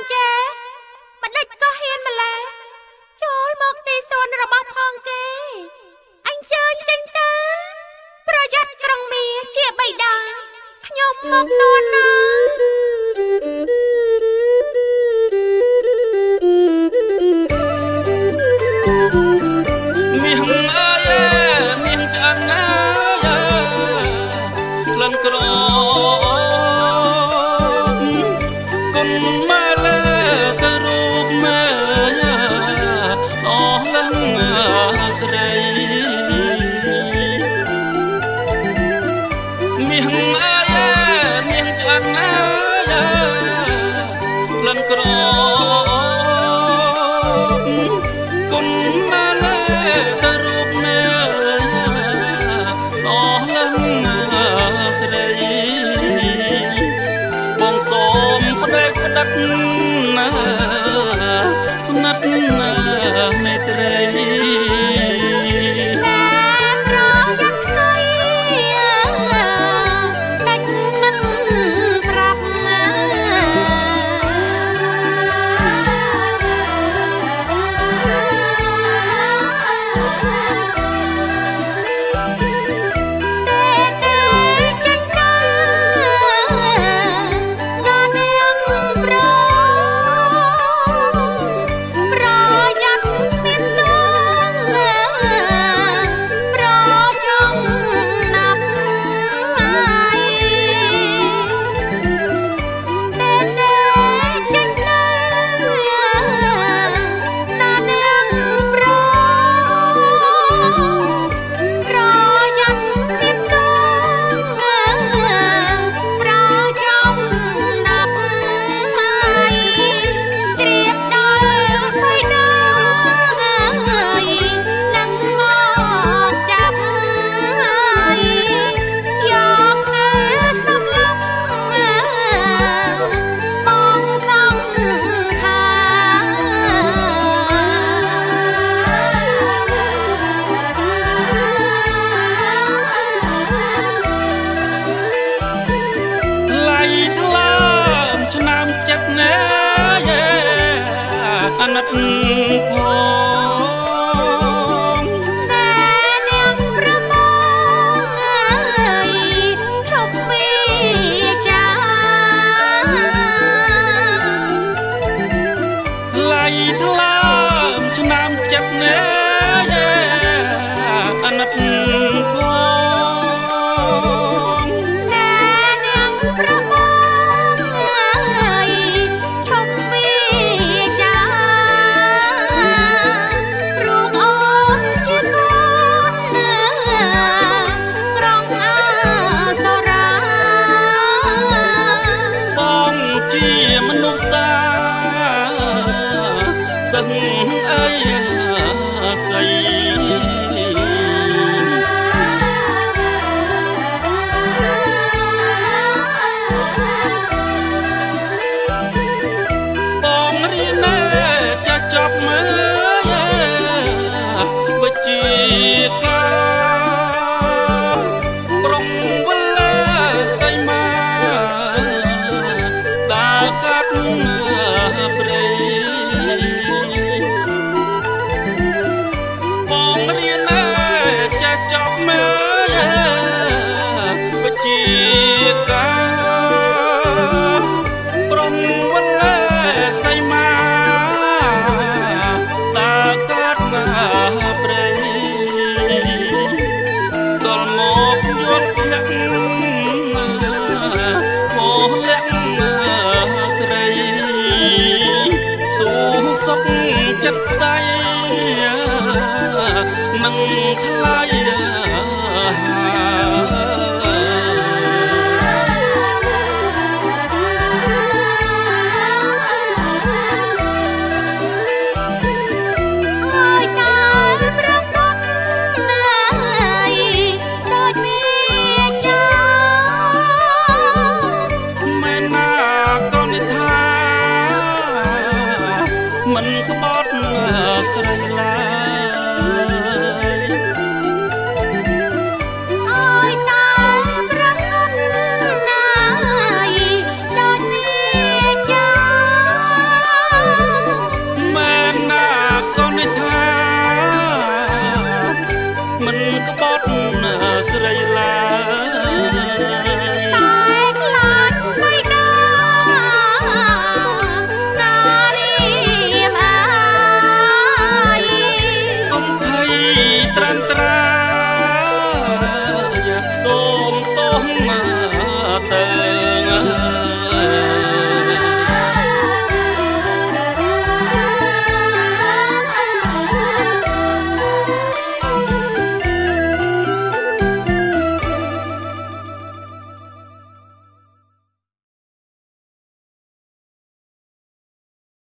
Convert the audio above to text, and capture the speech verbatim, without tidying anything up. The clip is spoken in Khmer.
ចេមិនដេចក៏ហ៊ានម្ល៉េះចូលមកទីសួនរបស់ផងគេអញជើញចេញទៅប្រយ័ត្នក្រុងមាជាបិតាខ្ញុំមកតួណាមាសអើយមាសឆ្អឹងណាក្លិនក្រគុំមកលើទៅរូបមើលអស់លឹងស្រីមាសអើយមាសឆ្អឹងណាក្លិនក្រគុំមកលើទៅរូបមើលអស់លឹងស្រីបងសូមផ្ដេកផ្ដាត់ណាស្និទ្ធណាមេត្រីអាណិតផងណែនាងប្របងអើយឈប់ពីចាថ្លៃថ្លើមឆ្នាំចិត្តណែអាណិតផងណែនាងប្របងអើយឈប់ពីចាមនុស្សសាសឹងអីស្អីបងរៀនចាស់ចប់មើលវិជ្ជាការប្រុងវលេសៃមាដើរកាត់ព្រៃបងរៀនចាស់ចប់មើលវិជ្ជាការប្រុងវលេសៃមាដើរកាត់ព្រៃដល់មកយល់ភ្នាក់មកលាក់ស្រីសូមសុខចិត្តស្អីមិនថ្លៃមិនក្បត់ស្រីឡើយត្រាំត្រា